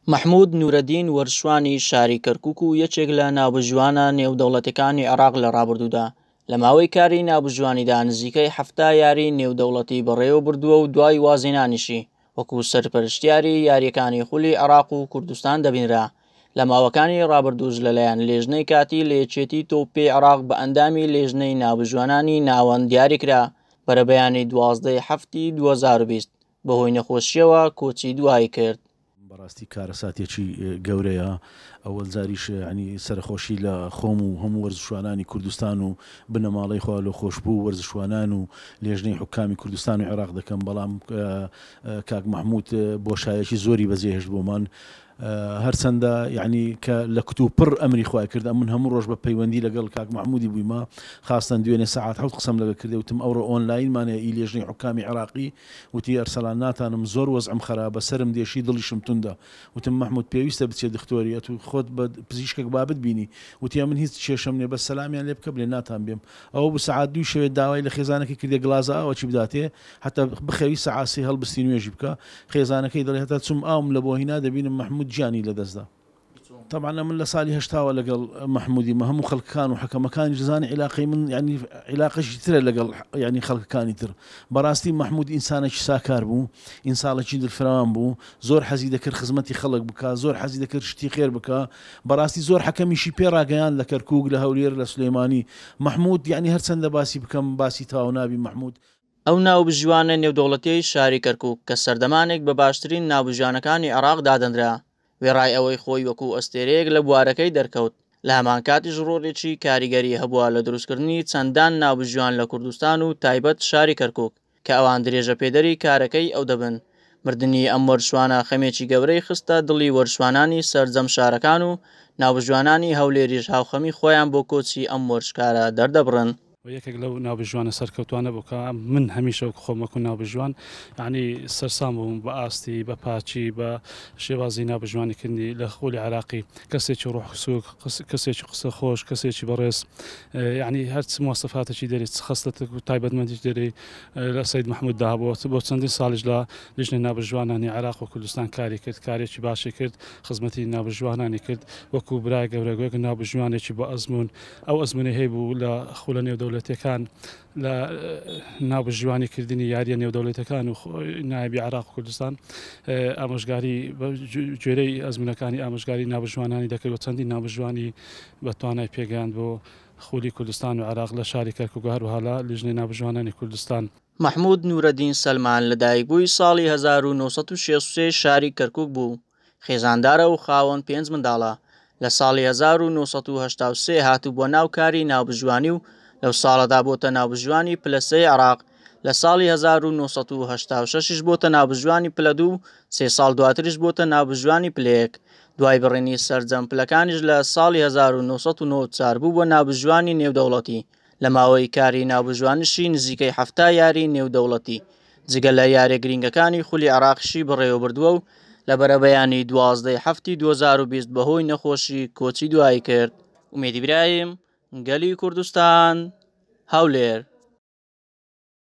محمود نورەدین وەرشوانی شاری کەرکووک و یەکێک لە ناوبەژوانە نێودەوڵەتیەکانی عێراق لە ڕابردوودا لە ماوەی کاری ناوبەژوانیدا نزیکەی 70 یاری نێودەوڵەتی بەڕێوە بردووە و دوای وازێنانیشی وەکو سەرپەرشتیاری یاریەکانی خولی عێراق و کوردستان دەبینرا. لە ماوەکانی ڕابردووش لەلایەن لێژنەی کاتی لە یەکێتی تۆپی عێراق بە ئەندامی لێژنەی ناوبەژوانانی ناوەند دیاریکرا بەرە بەیانی 12/7/2020 بەهۆی نەخۆشیەوە کۆچی دوای کرد. بەڕاستی کارەساتێکی گەورەیە. ئەوەل جاریش ینی سەرخۆشی لە خۆم و هەموو وەرزشوانانی کوردستان و بنەماڵەی خوا لە خۆشببوو وەرزشوانان و لێژنەی حکامی کوردستان و عێراق دەکەم. بەڵام کاک محمود بۆشایەکی زۆری بەجێهێشت بۆمان هەرچەندە یعنی کە لە کتوب پڕ ئەمری خوای کرد. من هەموو ڕۆژ بە پەیوەندی لەگەڵ کاک محمودی بوویمە، خاستن دوێنێ سەعات حەوت قسەم لەگە کردێ وتم ئەوڕۆ ئۆنلاینمانە ئی لێژنەی حکامی عێراقی وتی ئەرسەلان ناتانم زۆر وەزعم خراپە سرم دێشی دڵیشم توندا. وتم محمود پێویستە بچێت دکتۆریەت و خۆت بە پزیشکێک بابت بینی. وتی من هیچ کێشەم نێ بە سەلامیان لێ بکە بڵێ ناتان بێم. ئەوە بە سەعات دوی شەوێت داوای لە خێزانەکەی کردێ گلازە ئەوەی بداتێ حتا بخەوی سەعاسی هەڵبستی نوێژی بکە. خێزانەکەی دەڵێ هەتا چوم ئاوم لە بۆ هینا دەبینم محمود گیانی لەدەستدا. طبعا من لە ساڵی هەشتاوە لەگەڵ محمودی مە هەموو خەڵکەکان و حەکەمەکانی جزانی عیلاقەی من ینی عیلاقەشی ترە لەگەڵ ینی خەڵکەکانی تر. بەڕاستی محمود ئینسانێکی ساکار بوو، ئینساڵێکی دلفراوان بوو، زۆر حەزی دەکرد خزمەتی خەڵک بکە، زۆر حەزی دەکرد شتی خێر بکە. بەڕاستی زۆر حەکەمیشی پێڕاگەیان لە کەرکووک لە هەولێر لە سولەیمانی. محمود ینی هەرچەندە باسی بکەم باسی تاو نابی محمود. ئەو ناوبژوانە نێودەوڵەتیەی شاری کەرکووک کە سەردەمانێک بە باشترین ناوبژوانەکانی عێراق دادەنرا وێڕای ئەوەی خۆی وەکو ئەستێرەیەک لە بوارەکەی دەرکەوت. لە هەمان کاتیش ڕۆڵێکی کاریگەری هەبووە لە دروستکردنی چەندان ناوبژوان لە کوردستان و تایبەت شاری کەرکووک کە ئەوان درێژە پێدەری کارەکەی ئەو دەبن. مردنی ئەم وەرشوانە خەمێکی گەورەی خستە دڵی وەرشوانانی سەرجەم شارەکان و ناوبژوانانی هەولێریش هاوخەمی خۆیان بۆ کۆچی ئەم وەرشکارە دەردەبڕن. یەکێک لەو ناوبژوانە سەرکەوتوانە بووکە من هەمیشە خۆمەکو ناوبژوان ینی سەرسام بووم بە ئاستی بە پاچی بە شێوازی ناوبژوانیکردنی لە خولی عێراقی. کەسێکی ڕۆحسووک، کەسێکی قسە خۆش، کەسێکی بەڕێز، ینی هەرچ مواصفاتێکی دەری خستە و تایبەتمەندیش دەری لە سەید محمود دابووە. بۆ چەندین ساڵیش لە لیژنەی ناوبژوانانی عێراق و کوردستان کاری کرد، کارێکی باشی کرد، خزمەتی ناوبژوانانی کرد وەکو برای گەورەگوێک ناوبژوانێکی بە ئەزمون. ئەو ئەزمونی هەیبوو لە خولە نێودەوڵەتیەکان لە ناوبژوانیکردنی یاریە نێودەوڵەتەکان و نایبی عێراق و کوردستان ئامۆژگاری گوێرەی ئەزمونەکانی ئامۆژگاری ناوبژوانانی دەکرد و چەندی ناوبژوانی بەتوانای پێگەیاند بۆ خولی کوردستان و عێراق لە شاری کەرکووک و هەروەها لیژنەی ناوبژوانانی کوردستان. محمود نورەدین سەلمان لە دایکبووی ساڵی 1963 شاری کەرکووک بوو. خێزاندارە و خاوەن 5 منداڵە. لە ساڵی 1983 هاتوو بۆ ناو کاری ناوبژوانی و لەو ساڵەدا بۆتە ناوبژوانی پلەسەی عێراق. لە ساڵی 1986 بۆتە ناوبژوانی پلە 2 سێ ساڵ دواتریش بۆتە ناوبژوانی پلەیەک. دوای بڕێنی سەرجەم پلەکانیش لە ساڵی 1994 بوو بۆ ناوبژوانی نێودەوڵەتی. لە ماوەی کاری ناوبژوانیشی نزیکەی 70 یاری نێودەوڵەتی جگە لە یاریە گرنگەکانی خولی عێراقیشی بەڕێوە بردووە و لە بەرەبەیانی 12/7/2020 بەهۆی نەخۆشی کۆچی دوای کرد. ئومێد ئیبراهیم، گەلی کوردستان، هەولێر.